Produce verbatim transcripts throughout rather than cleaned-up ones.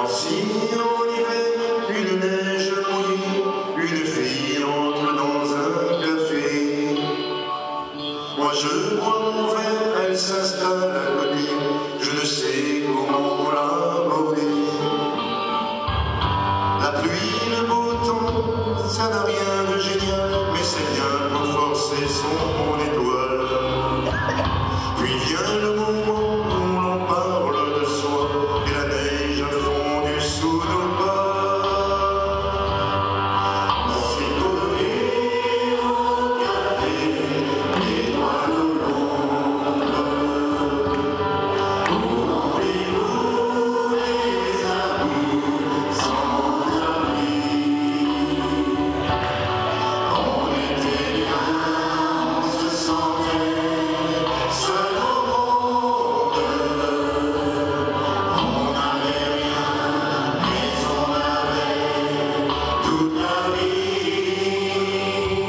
Si en hiver, une neige mouillée, une fille entre dans un café. Moi je bois mon verre, elle s'installe à côté, je ne sais comment l'aborder. La pluie, le beau temps, ça n'a rien de génial, mais c'est bien pour forcer son étoile. Puis vient le moment où l'on parle de soi, et la neige a fondu sous nos pas. C'est collé au café, l'étoile au l'ombre. Où rendez-vous les amours sans abri? On était bien, on se sentait seul au monde. On n'avait rien, mais on avait toute la vie.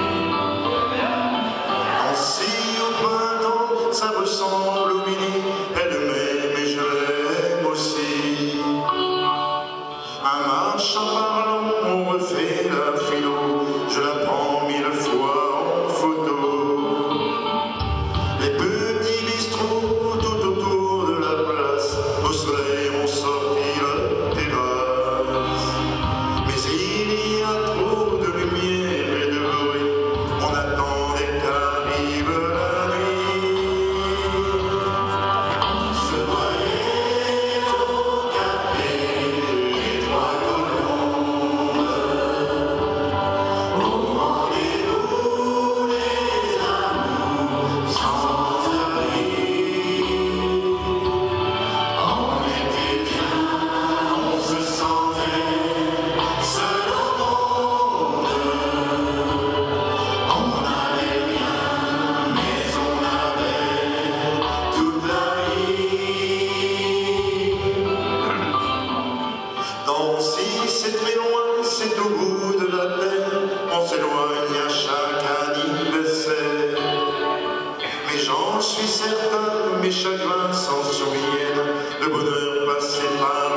Ainsi au printemps, ça ressemble au midi. Elle m'aime et je l'aime aussi. Un match en parlant, on refait la philo. Je la prends mille fois en photo. Les petits bistrots tout autour de la place, au soleil ont sorti la terrasse. Mais il y a trop de lumière et de bruit, on attendait qu'arrive la nuit. On se voyait au café, l'étoile au l'ombre. Au rendez-vous les amours sans abri. On était bien, on se sentait seul au monde. On n'avait rien, mais on avait toute la vie. Donc si c'est très loin, c'est au bout de la terre, on s'éloigne à chaque anniversaire. Mais j'en suis certain, mes chagrins s'en souviennent, le bonheur passé par